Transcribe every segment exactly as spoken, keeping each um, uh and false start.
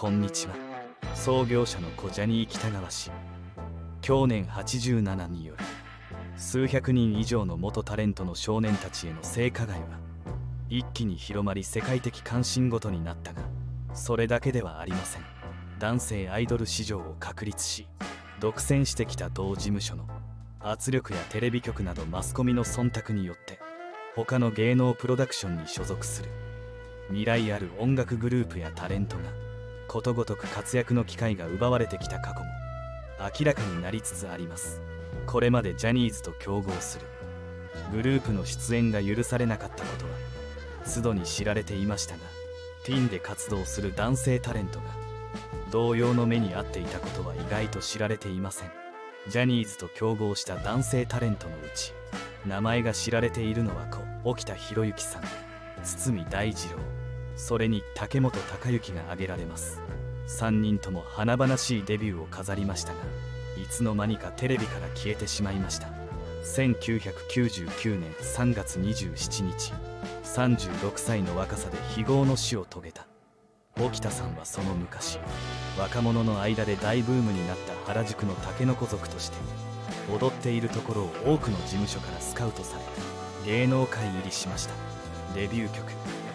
こんにちは。創業者の故ジャニー喜多川氏、享年はちじゅうななによる数百人以上の元タレントの少年たちへの性加害は一気に広まり、世界的関心事になったが、それだけではありません。男性アイドル市場を確立し独占してきた同事務所の圧力やテレビ局などマスコミの忖度によって、他の芸能プロダクションに所属する未来ある音楽グループやタレントがことごとく活躍の機会が奪われてきた過去も明らかになりつつあります。これまでジャニーズと競合するグループの出演が許されなかったことは都度に知られていましたが、ティーンで活動する男性タレントが同様の目に遭っていたことは意外と知られていません。ジャニーズと競合した男性タレントのうち、名前が知られているのは故沖田博之さん、堤大二郎、それに竹本孝之が挙げられます。さんにんとも華々しいデビューを飾りましたが、いつの間にかテレビから消えてしまいました。せんきゅうひゃくきゅうじゅうきゅうねんさんがつにじゅうしちにち、さんじゅうろくさいの若さで非業の死を遂げた。沖田さんはその昔、若者の間で大ブームになった原宿の竹の子族として踊っているところを多くの事務所からスカウトされ、芸能界入りしました。デビュー曲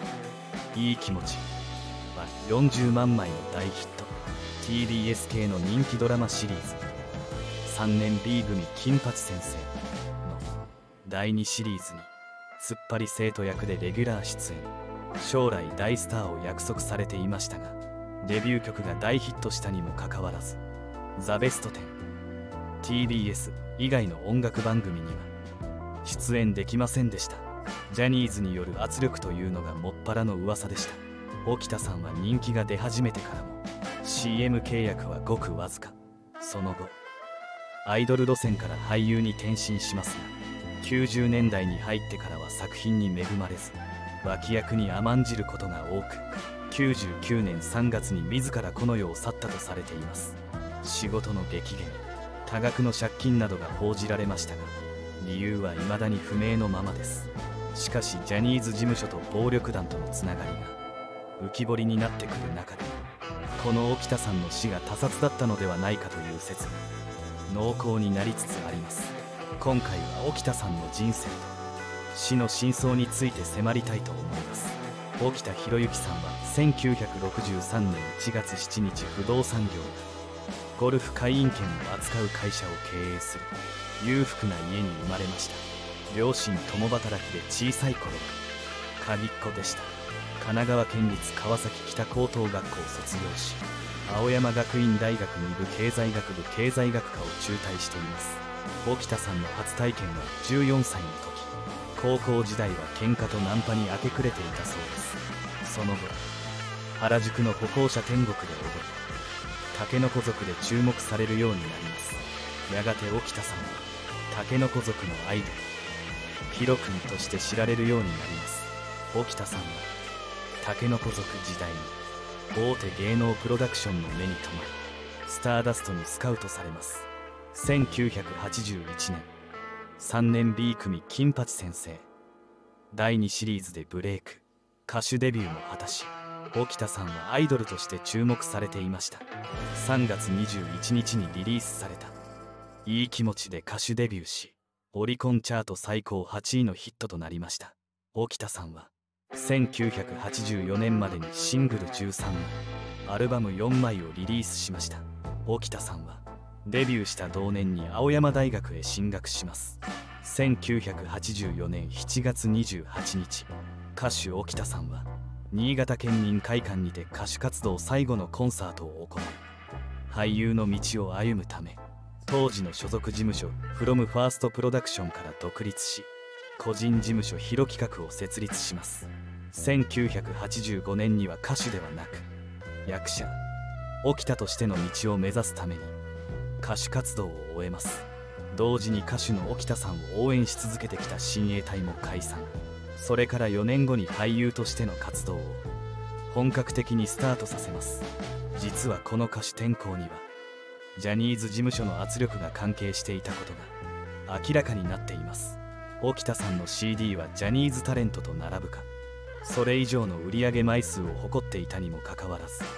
「いい気持ち」はよんじゅうまんまいの大ヒット。 ティービーエス 系の人気ドラマシリーズさんねん B 組金八先生のだいにシリーズに突っ張り生徒役でレギュラー出演、将来大スターを約束されていましたが、デビュー曲が大ヒットしたにもかかわらずザ・ベストテン、ティービーエス 以外の音楽番組には出演できませんでした。ジャニーズによる圧力というのがもっぱらの噂でした。沖田さんは人気が出始めてからも シーエム 契約はごくわずか。その後アイドル路線から俳優に転身しますが、きゅうじゅうねんだいに入ってからは作品に恵まれず、脇役に甘んじることが多く、きゅうじゅうきゅうねんさんがつに自らこの世を去ったとされています。仕事の激減、多額の借金などが報じられましたが、理由は未だに不明のままです。しかしジャニーズ事務所と暴力団とのつながりが浮き彫りになってくる中で、この沖田さんの死が他殺だったのではないかという説が濃厚になりつつあります。今回は沖田さんの人生と死の真相について迫りたいと思います。沖田博之さんはせんきゅうひゃくろくじゅうさんねんいちがつしちにち、不動産業がゴルフ会員権を扱う会社を経営する裕福な家に生まれました。両親共働きで小さい頃は鍵っ子でした。神奈川県立川崎北高等学校を卒業し、青山学院大学に部経済学部経済学科を中退しています。沖田さんの初体験はじゅうよんさいの時、高校時代は喧嘩とナンパに明け暮れていたそうです。その後原宿の歩行者天国で踊り、竹の子族で注目されるようになります。やがて沖田さんは竹の子族のアイドルヒロ君として知られるようになります。沖田さんは竹の子族時代に大手芸能プロダクションの目に留まり、スターダストにスカウトされます。せんきゅうひゃくはちじゅういちねん、さんねん B 組金八先生だいにシリーズでブレイク、歌手デビューも果たし、沖田さんはアイドルとして注目されていました。さんがつにじゅういちにちにリリースされた「いい気持ち」で歌手デビューし、オリコンチャート最高はちいのヒットとなりました。沖田さんはせんきゅうひゃくはちじゅうよねんまでにシングルじゅうさんまい、アルバムよんまいをリリースしました。沖田さんはデビューした同年に青山大学へ進学します。せんきゅうひゃくはちじゅうよねんしちがつにじゅうはちにち、歌手沖田さんは新潟県民会館にて歌手活動最後のコンサートを行い、俳優の道を歩むため当時の所属事務所フロムファーストプロダクションから独立し、個人事務所ヒロ企画を設立します。せんきゅうひゃくはちじゅうごねんには歌手ではなく役者沖田としての道を目指すために歌手活動を終えます。同時に歌手の沖田さんを応援し続けてきた親衛隊も解散。それからよねんごに俳優としての活動を本格的にスタートさせます。実はこの歌手転向にはジャニーズ事務所の圧力が関係していたことが明らかになっています。沖田さんの シーディー はジャニーズタレントと並ぶかそれ以上の売上枚数を誇っていたにもかかわらず、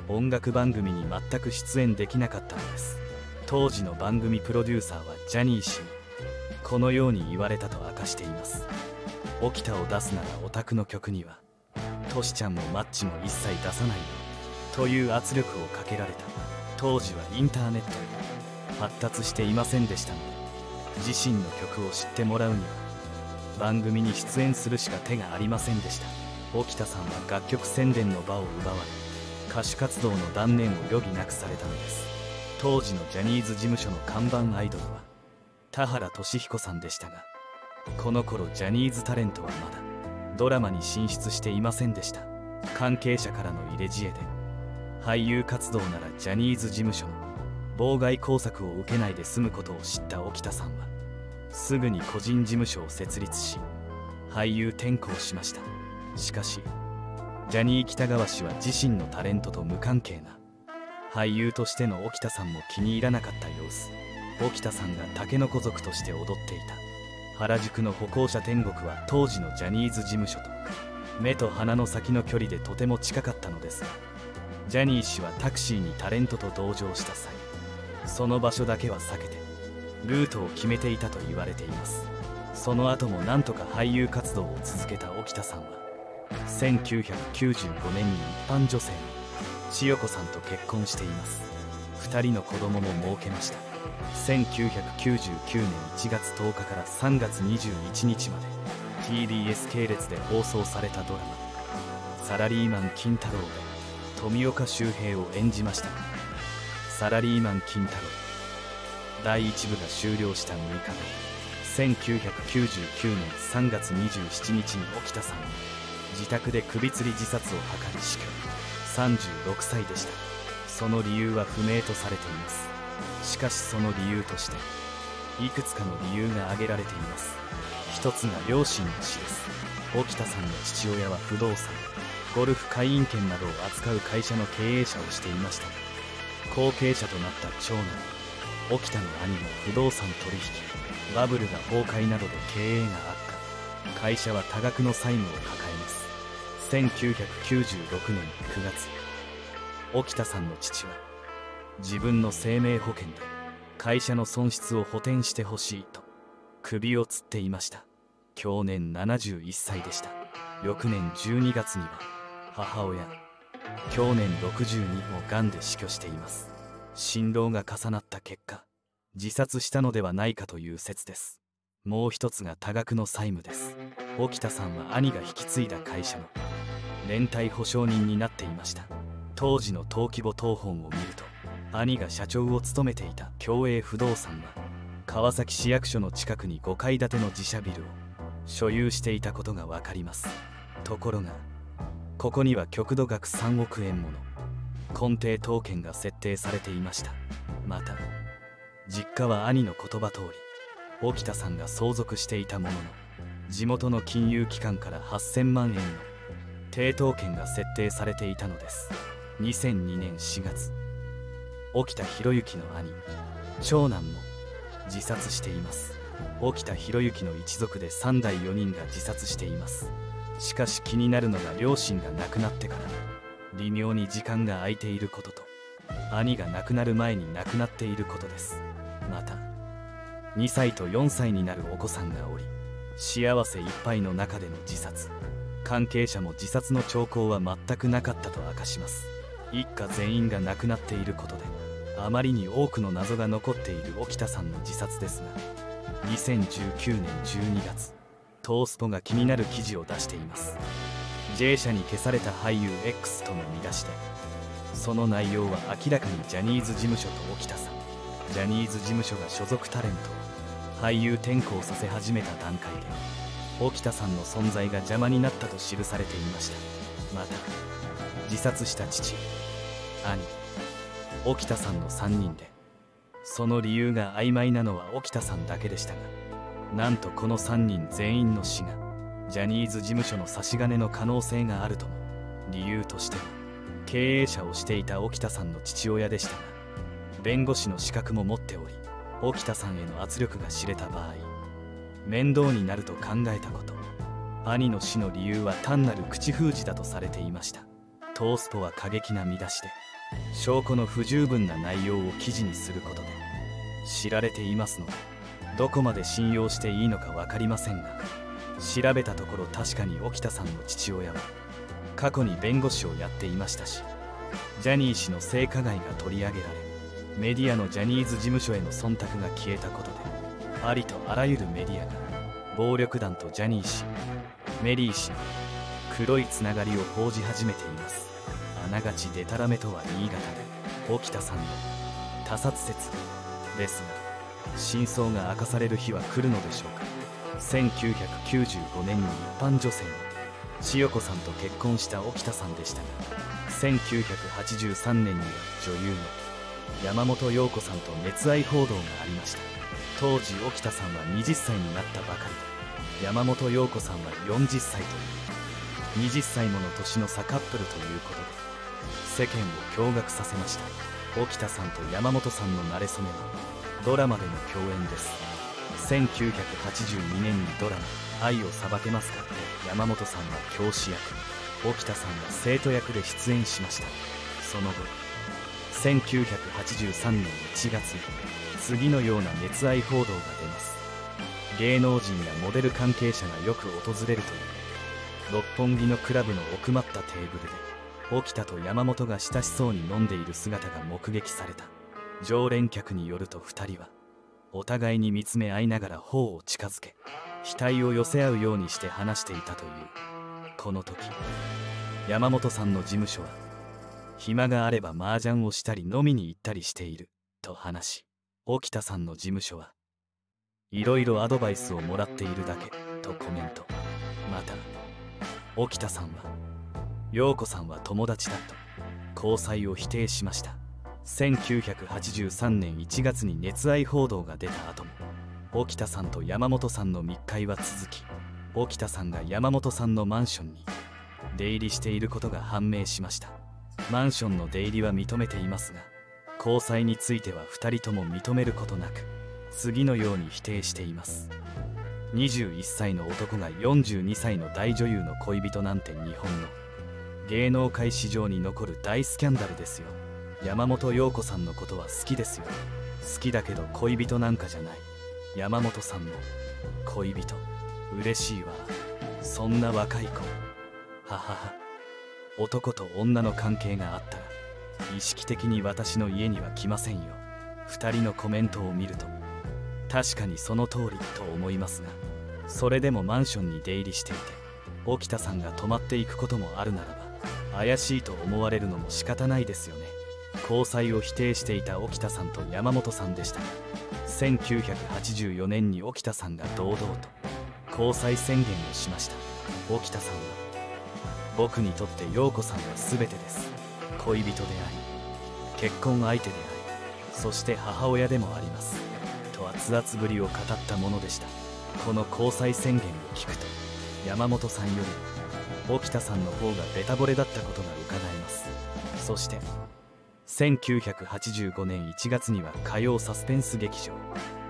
音楽番組に全く出演できなかったのです。当時の番組プロデューサーはジャニー氏にこのように言われたと明かしています。沖田を出すならオタクの曲にはトシちゃんもマッチも一切出さないよという圧力をかけられた。当時はインターネットが発達していませんでしたので、自身の曲を知ってもらうには番組に出演するしか手がありませんでした。沖田さんは楽曲宣伝の場を奪われ、歌手活動の断念を余儀なくされたのです。当時のジャニーズ事務所の看板アイドルは田原俊彦さんでしたが、この頃ジャニーズタレントはまだドラマに進出していませんでした。関係者からの入れ知恵で俳優活動ならジャニーズ事務所の妨害工作を受けないで済むことを知った沖田さんはすぐに個人事務所を設立し俳優転向しました。しかしジャニー喜多川氏は自身のタレントと無関係な俳優としての沖田さんも気に入らなかった様子。沖田さんがタケノコ族として踊っていた原宿の歩行者天国は当時のジャニーズ事務所と目と鼻の先の距離でとても近かったのですが、ジャニー氏はタクシーにタレントと同乗した際、その場所だけは避けてルートを決めていたと言われています。その後もなんとか俳優活動を続けた沖田さんはせんきゅうひゃくきゅうじゅうごねんに一般女性の千代子さんと結婚しています。ふたりの子供も設けました。せんきゅうひゃくきゅうじゅうきゅうねんいちがつとおかからさんがつにじゅういちにちまで ティービーエス 系列で放送されたドラマ「サラリーマン金太郎」で富岡秀平を演じましたが、サラリーマン金太郎だいいちぶが終了したむいかご、せんきゅうひゃくきゅうじゅうきゅうねんさんがつにじゅうしちにちに沖田さんは自宅で首吊り自殺を図り死去。さんじゅうろくさいでした。その理由は不明とされています。しかしその理由としていくつかの理由が挙げられています。一つが両親の死です。沖田さんの父親は不動産、ゴルフ会員権などを扱う会社の経営者をしていましたが、後継者となった長男沖田の兄も不動産取引バブルが崩壊などで経営が悪化、会社は多額の債務を抱えます。せんきゅうひゃくきゅうじゅうろくねんくがつ、沖田さんの父は自分の生命保険で会社の損失を補填してほしいと首をつっていました。享年ななじゅういっさいでした。翌年じゅうにがつには母親享年ろくじゅうにもがんで死去しています。心労が重なった結果自殺したのではないかという説です。もう一つが多額の債務です。沖田さんは兄が引き継いだ会社の連帯保証人になっていました。当時の登記簿謄本を見ると兄が社長を務めていた共栄不動産は川崎市役所の近くにごかい建ての自社ビルを所有していたことが分かります。ところがここには極度額さんおくえんもの根底当権が設定されていました。また実家は兄の言葉通り沖田さんが相続していたものの、地元の金融機関からはっせんまんえんの抵当権が設定されていたのです。にせんにねんしがつ、沖田博之の兄長男も自殺しています。沖田博之の一族でさんだいよにんが自殺しています。しかし気になるのが両親が亡くなってから微妙に時間が空いていることと兄が亡くなる前に亡くなっていることです。またにさいとよんさいになるお子さんがおり、幸せいっぱいの中での自殺、関係者も自殺の兆候は全くなかったと明かします。一家全員が亡くなっていることであまりに多くの謎が残っている沖田さんの自殺ですが、にせんじゅうきゅうねんじゅうにがつ、トースポが気になる記事を出しています。 J 社に消された俳優 X との見出しで、その内容は明らかにジャニーズ事務所と沖田さん、ジャニーズ事務所が所属タレントを俳優転向させ始めた段階で沖田さんの存在が邪魔になったと記されていました。また自殺した父、兄、沖田さんのさんにんで、その理由が曖昧なのは沖田さんだけでしたが、なんとこのさんにん全員の死がジャニーズ事務所の差し金の可能性があるとの理由としては、経営者をしていた沖田さんの父親でしたが、弁護士の資格も持っており、沖田さんへの圧力が知れた場合面倒になると考えたこと、兄の死の理由は単なる口封じだとされていました。トースポは過激な見出しで、 証拠の不十分な内容を記事にすることで知られていますので、どこまで信用していいのか分かりませんが、調べたところ確かに沖田さんの父親は過去に弁護士をやっていましたし、ジャニー氏の性加害が取り上げられ、メディアのジャニーズ事務所への忖度が消えたことで、ありとあらゆるメディアが暴力団とジャニー氏、メリー氏の黒いつながりを報じ始めています。あながちデタラメとは言い難い沖田さんの他殺説ですが、真相が明かされる日は来るのでしょうか。せんきゅうひゃくきゅうじゅうごねんに一般女性の千代子さんと結婚した沖田さんでしたが、せんきゅうひゃくはちじゅうさんねんには女優の山本陽子さんと熱愛報道がありました。当時沖田さんははたちになったばかりで、山本陽子さんはよんじゅっさいというはたちもの年の差カップルということで世間を驚愕させました。沖田さんと山本さんの馴れ初めはドラマでの共演です。せんきゅうひゃくはちじゅうにねんにドラマ「愛を裁けますか」で山本さんは教師役、沖田さんは生徒役で出演しました。その後せんきゅうひゃくはちじゅうさんねんいちがつに次のような熱愛報道が出ます。芸能人やモデル関係者がよく訪れるという六本木のクラブの奥まったテーブルで沖田と山本が親しそうに飲んでいる姿が目撃された。常連客によるとふたりはお互いに見つめ合いながら頬を近づけ、額を寄せ合うようにして話していたという。この時山本さんの事務所は暇があれば麻雀をしたり飲みに行ったりしていると話し、沖田さんの事務所はいろいろアドバイスをもらっているだけとコメント。また沖田さんは陽子さんは友達だと交際を否定しました。せんきゅうひゃくはちじゅうさんねんいちがつに熱愛報道が出た後も沖田さんと山本さんの密会は続き、沖田さんが山本さんのマンションに出入りしていることが判明しました。マンションの出入りは認めていますが、交際についてはふたりとも認めることなく次のように否定しています。にじゅういっさいの男がよんじゅうにさいの大女優の恋人なんて日本の芸能界史上に残る大スキャンダルですよ。山本陽子さんのことは好きですよ。好きだけど恋人なんかじゃない。山本さんの恋人嬉しいわ。そんな若い子。ははは。男と女の関係があったら意識的に私の家には来ませんよ。ふたりのコメントを見ると確かにその通りと思いますが、それでもマンションに出入りしていて沖田さんが泊まっていくこともあるならば怪しいと思われるのも仕方ないですよね。交際を否定していた沖田さんと山本さんでしたが、せんきゅうひゃくはちじゅうよねんに沖田さんが堂々と交際宣言をしました。沖田さんは僕にとって陽子さんは全てです。恋人であり結婚相手でありそして母親でもありますと熱々ぶりを語ったものでした。この交際宣言を聞くと山本さんよりも沖田さんの方がベタ惚れだったことが伺えます。そしてせんきゅうひゃくはちじゅうごねんいちがつには火曜サスペンス劇場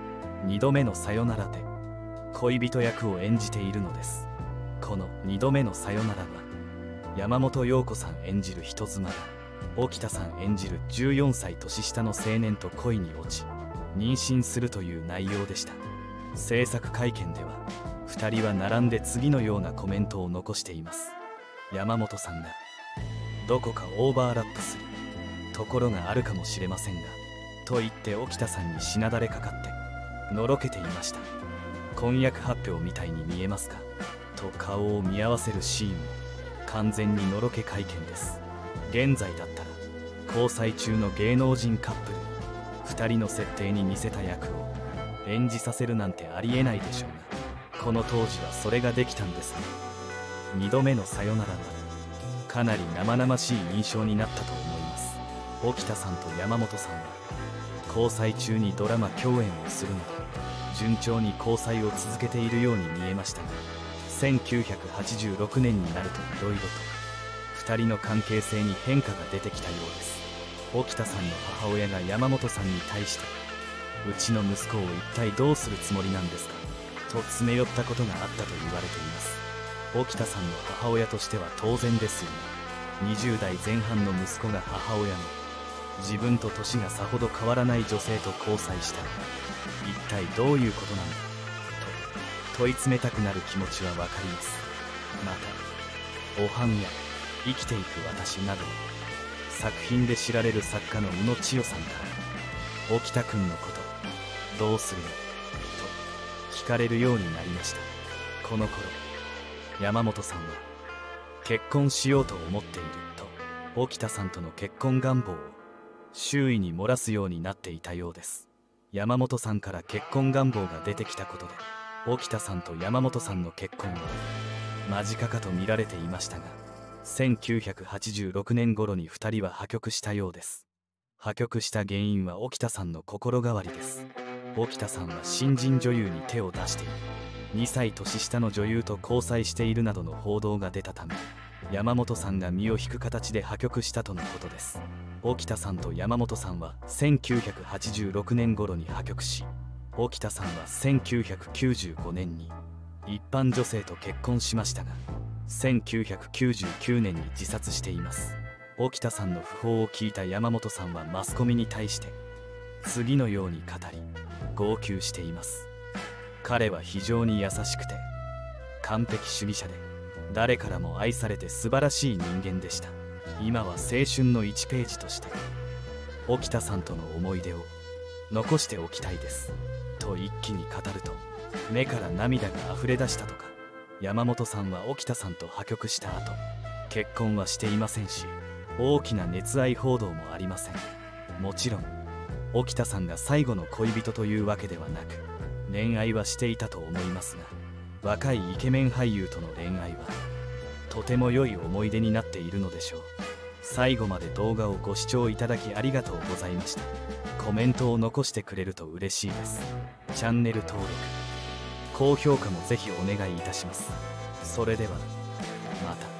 「にどめのさよなら」で恋人役を演じているのです。このにどめのさよならは山本陽子さん演じる人妻が沖田さん演じるじゅうよんさい年下の青年と恋に落ち妊娠するという内容でした。制作会見ではふたりは並んで次のようなコメントを残しています。山本さんがどこかオーバーラップするところがあるかもしれませんがと言って沖田さんにしなだれかかってのろけていました。婚約発表みたいに見えますかと顔を見合わせるシーンも完全にのろけ会見です。現在だったら交際中の芸能人カップルにふたりの設定に似せた役を演じさせるなんてありえないでしょうが、この当時はそれができたんですね。にどめのさよならはかなり生々しい印象になったと思います。沖田さんと山本さんは交際中にドラマ共演をするなど順調に交際を続けているように見えましたが、せんきゅうひゃくはちじゅうろくねんになるといろいろとふたりの関係性に変化が出てきたようです。沖田さんの母親が山本さんに対して「うちの息子を一体どうするつもりなんですか?」と詰め寄ったことがあったと言われています。沖田さんの母親としては当然ですよね。にじゅうだいぜんはんの息子が母親の自分と年がさほど変わらない女性と交際したら一体どういうことなんだと問い詰めたくなる気持ちは分かります。また「おはん」や「生きていく私」など作品で知られる作家の宇野千代さんから「沖田くんのことどうするの?」と聞かれるようになりました。この頃山本さんは結婚しようと思っていると沖田さんとの結婚願望を周囲に漏らすようになっていたようです。山本さんから結婚願望が出てきたことで沖田さんと山本さんの結婚は間近かと見られていましたが、せんきゅうひゃくはちじゅうろくねん頃にふたりは破局したようです。破局した原因は沖田さんの心変わりです。沖田さんは新人女優に手を出している、にさい年下の女優と交際しているなどの報道が出たため、山本さんが身を引く形で破局したとのことです。沖田さんと山本さんはせんきゅうひゃくはちじゅうろくねん頃に破局し、沖田さんはせんきゅうひゃくきゅうじゅうごねんに一般女性と結婚しましたが、せんきゅうひゃくきゅうじゅうきゅうねんに自殺しています。沖田さんの訃報を聞いた山本さんはマスコミに対して次のように語り号泣しています。彼は非常に優しくて完璧主義者で誰からも愛されて素晴らしい人間でした。今は青春のいちページとして沖田さんとの思い出を残しておきたいですと一気に語ると、目から涙が溢れ出したとか。山本さんは沖田さんと破局した後結婚はしていませんし、大きな熱愛報道もありません。もちろん沖田さんが最後の恋人というわけではなく恋愛はしていたと思いますが、若いイケメン俳優との恋愛はとても良い思い出になっているのでしょう。最後まで動画をご視聴いただきありがとうございました。コメントを残してくれると嬉しいです。チャンネル登録高評価もぜひお願いいたします。それではまた。